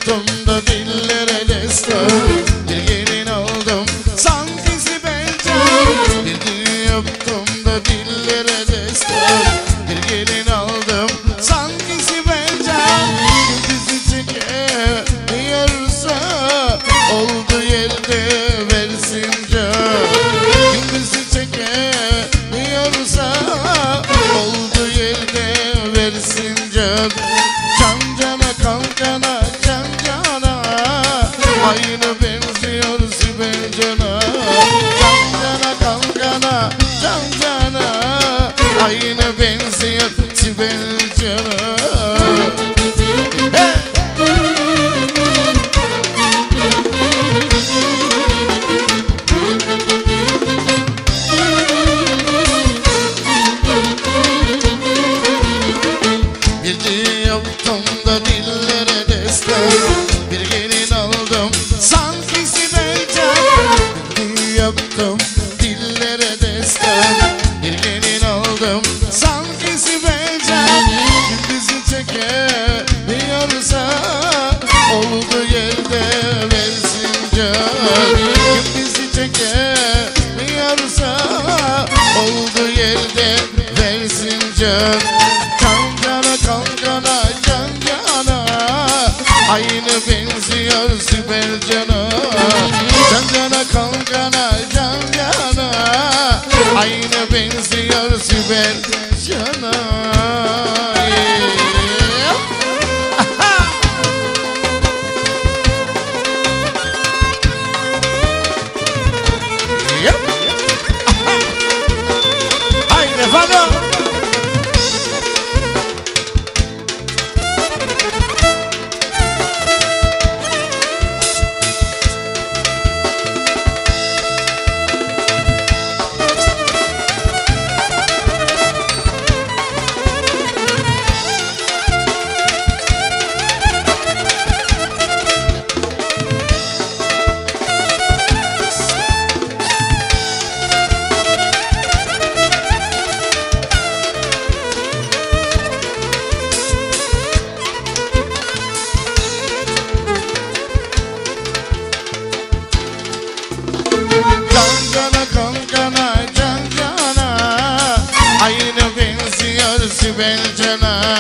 yaptım da dillere destan. Bir gelin aldım sanki Sibel Can. Bir düğün yaptım da dillere destan. Bir gelin aldım sanki Sibel Can. Bizi çekemiyorsa oldu yerde versin can. Bizi çekemiyorsa oldu yerde versin can. Can cana kan cana can cana aynı benziyor Sibel Can'a. Can cana kan cana can cana aynı benziyor Sibel Can'a. Yaptım dillere destan. Bir gelin aldım sanki Sibel Can. Bizi çekemiyorsa oldu yerde versin can. Bizi çekemiyorsa oldu yerde versin can. Kan cana kan cana can cana aynı benziyor Sibel Can'a. Can cana kan cana can cana aynı benziyor Sibel Can'a. Haydi efendim. Aynı benziyor Sibel Can'a.